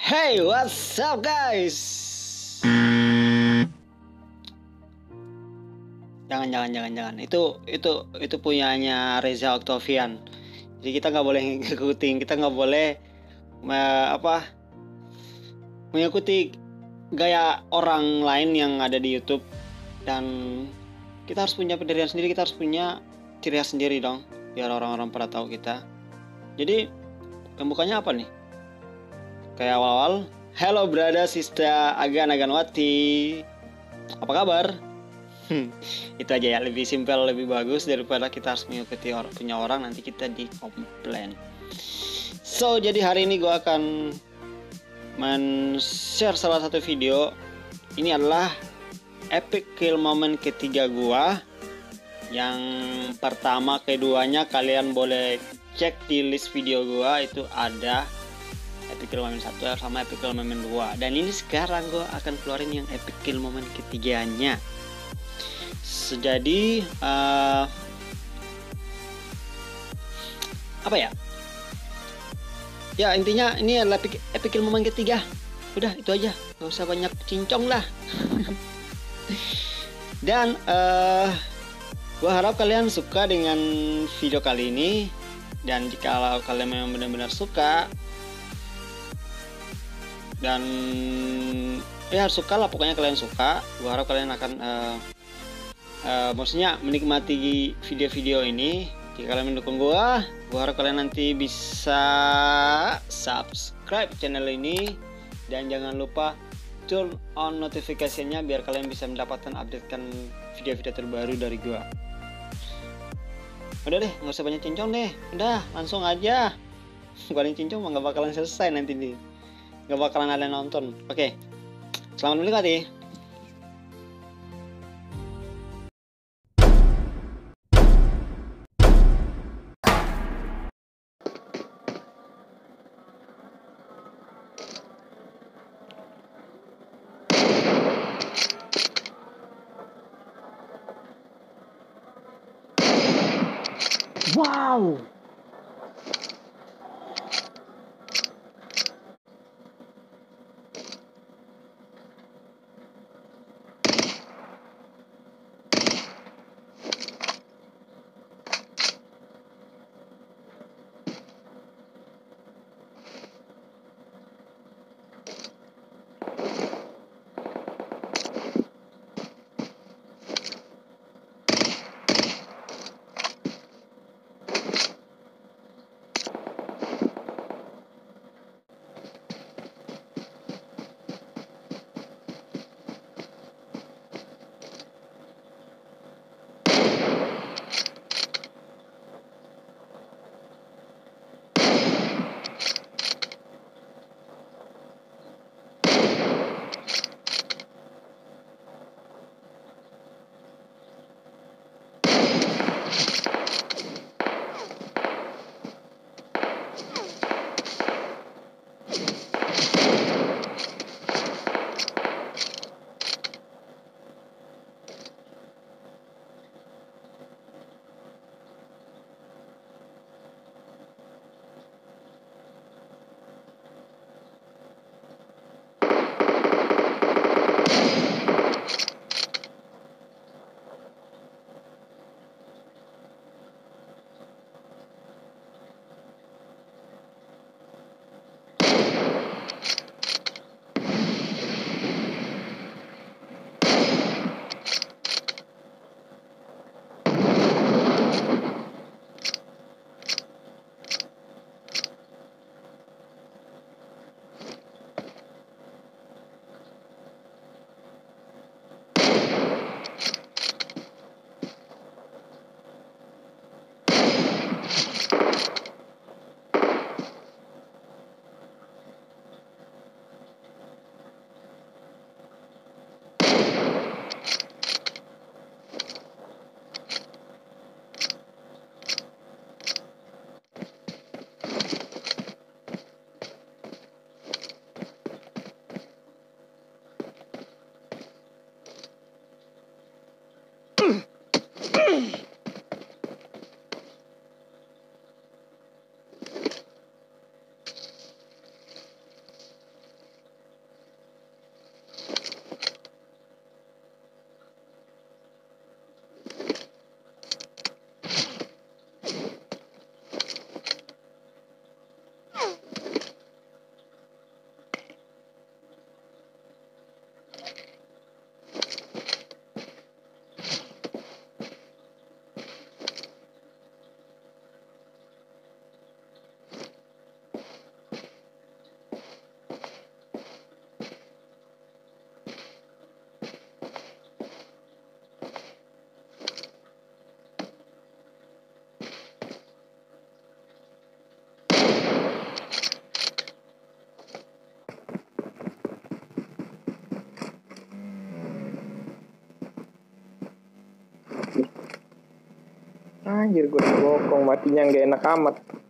Hey, what's up guys? Jangan. Itu punyanya Reza Octavian. Jadi kita nggak boleh ngikutin, kita nggak boleh mengikuti gaya orang lain yang ada di YouTube. Dan kita harus punya pendirian sendiri, kita harus punya ciri khas sendiri dong, biar orang-orang pada tahu kita. Jadi pembukanya apa nih? Kayak awal-awal, hello brother, sister, Aganwati, apa kabar? Itu aja ya, lebih simpel, lebih bagus daripada kita harus mengikuti punya orang, nanti kita dikomplain. So, jadi hari ini gue akan men-share salah satu video. Ini adalah epic kill moment ketiga gue. Yang pertama, keduanya kalian boleh cek di list video gue, itu ada epic kill moment 1 sama epic kill moment 2. Dan ini sekarang gue akan keluarin yang epic kill moment ketiganya. Jadi apa ya? Ya intinya ini adalah epic kill moment ketiga. Udah itu aja, nggak usah banyak cincong lah. Dan gue harap kalian suka dengan video kali ini. Dan jika kalian memang benar-benar suka, dan ya suka lah, pokoknya kalian suka, gue harap kalian akan maksudnya menikmati video-video ini. Jika kalian mendukung gue harap kalian nanti bisa subscribe channel ini, dan jangan lupa turn on notifikasinya biar kalian bisa mendapatkan updatekan video-video terbaru dari gue. Udah deh, nggak usah banyak cincong deh, udah langsung aja. Gua cincong mah nggak bakalan selesai nanti nih, nggak bakalan ada nonton. Oke, selamat menikmati. Wow. Anjir, gue bokong matinya nggak enak amat.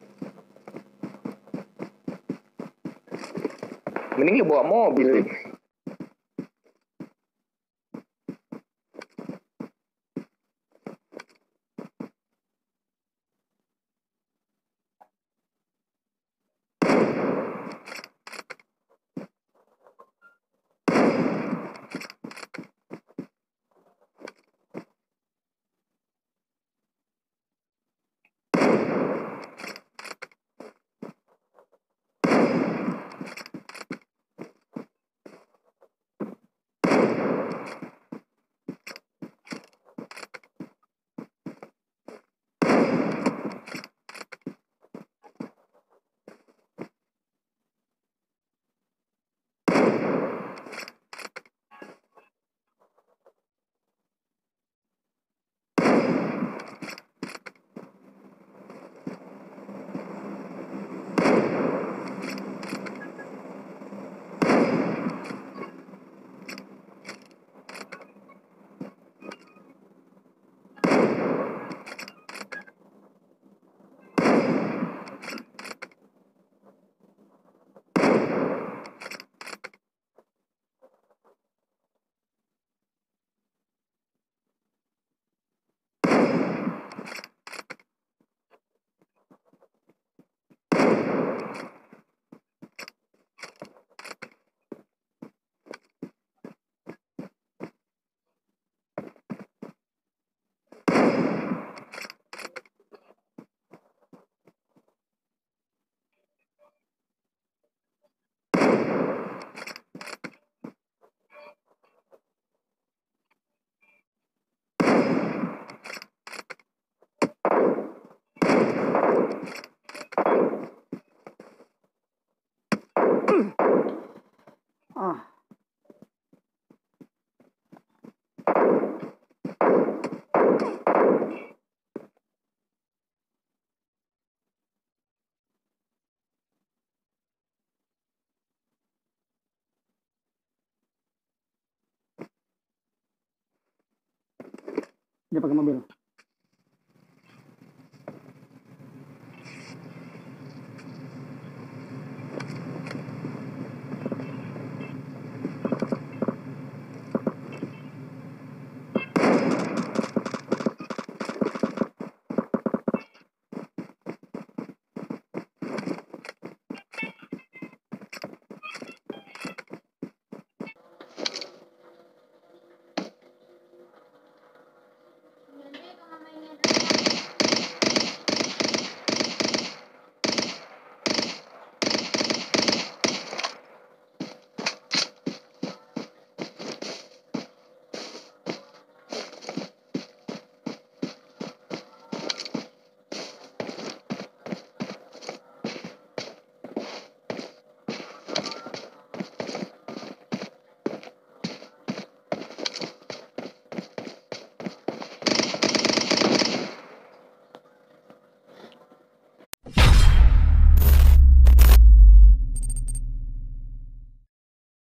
Mending lu bawa mobil. Ah. Dia pakai mobil.